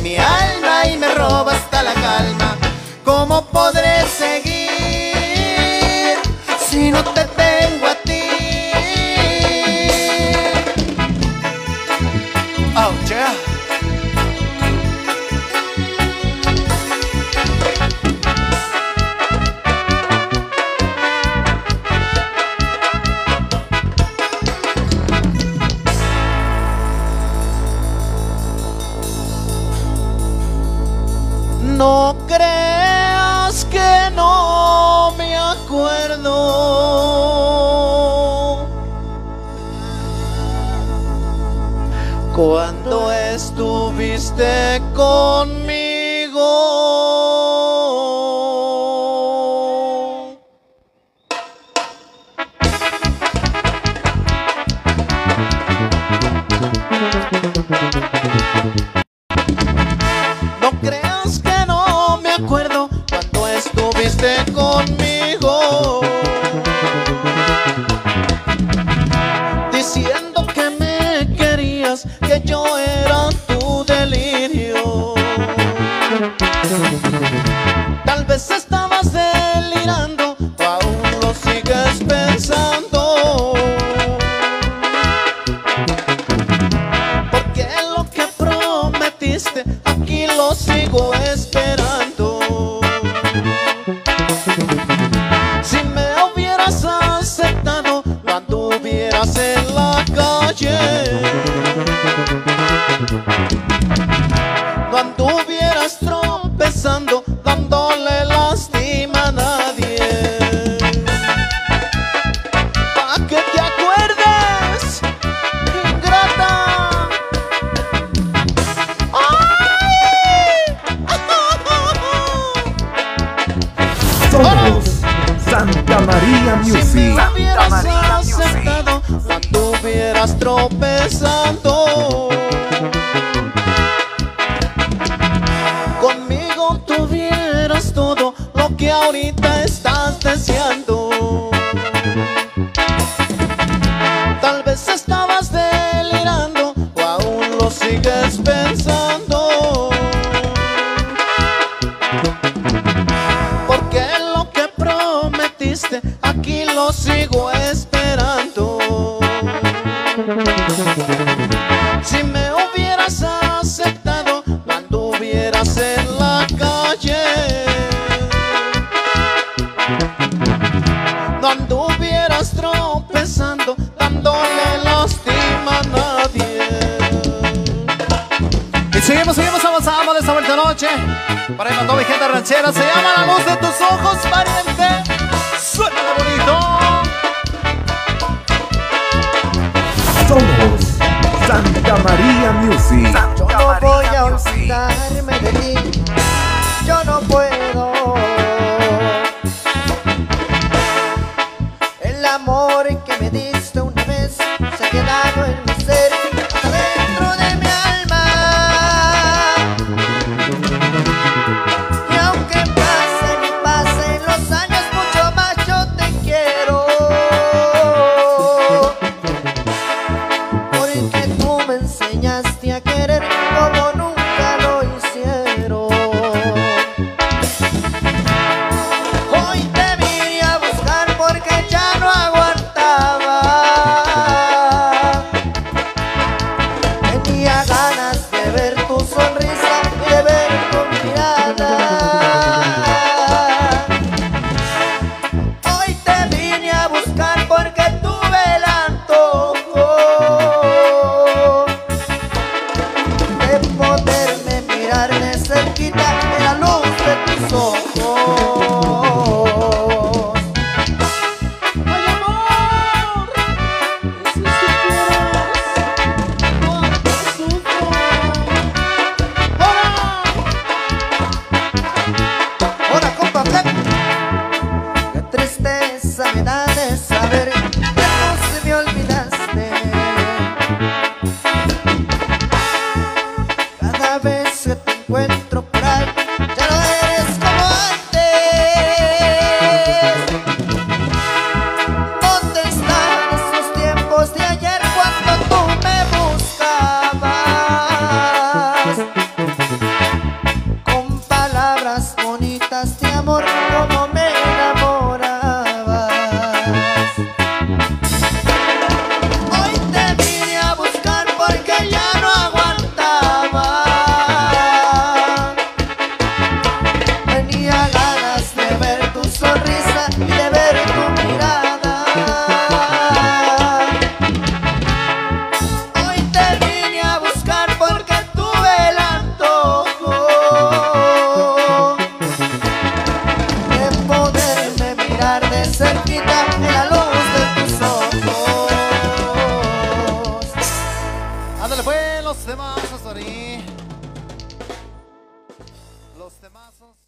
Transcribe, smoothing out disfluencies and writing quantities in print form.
mi alma y me roba hasta la calma. ¿Cómo podré seguir si no te tengo a ti? Oh, yeah. No creas que no me acuerdo cuando estuviste conmigo. No creas que no me acuerdo cuando estuviste conmigo, diciendo que me querías, que yo era tu delirio. Tal vez estabas delirando o aún lo sigues pensando, porque lo que prometiste aquí lo sigo esperando. Si me hubieras aceptado, no anduvieras en la calle, no anduvieras tropezando, dándole lástima a nadie. Pa' que te acuerdes, ingrata. Somos Santa María Music. Si me hubieras aceptado, no anduvieras tropezando, conmigo tuvieras todo lo que ahorita estás deseando. Tal vez estabas delirando o aún lo sigues pensando, porque lo que prometiste aquí lo sigo esperando. Si me hubieras aceptado, no anduvieras en la calle, no anduvieras tropezando, dándole lástima a nadie. Y seguimos avanzando de esta vuelta noche. Para el montón de gente ranchera, se llama La Luz de Tus Ojos, pariente. Suena bonito. Somos Santa María Music. Yo no voy a olvidarme de ti, yo no puedo. El amor que me diste una vez se ha quedado en mi ser, dentro de mi alma. Y aunque pasen y pasen los años, mucho más yo te quiero, porque tú me enseñaste a querer como nunca lo hicieron. Hoy te vine a buscar porque ya no aguantaba. Tenía ganas de ver tu sonrisa y de ver tu mirada. Hoy te vine a buscar porque tuve el antojo de poderme mirarme cerquita en la luz de tus ojos. Ay, amor, si supieras cuánto sufro. Ahora, compa, qué tristeza me da de saber que no se me olvidaste. Cada vez que te encuentro por ahí, ya no eres como antes. ¿Dónde están esos tiempos de ayer cuando tú me buscabas? cerquita en la luz de tus ojos. Ándale pues, los temazos, Tori. Los temazos.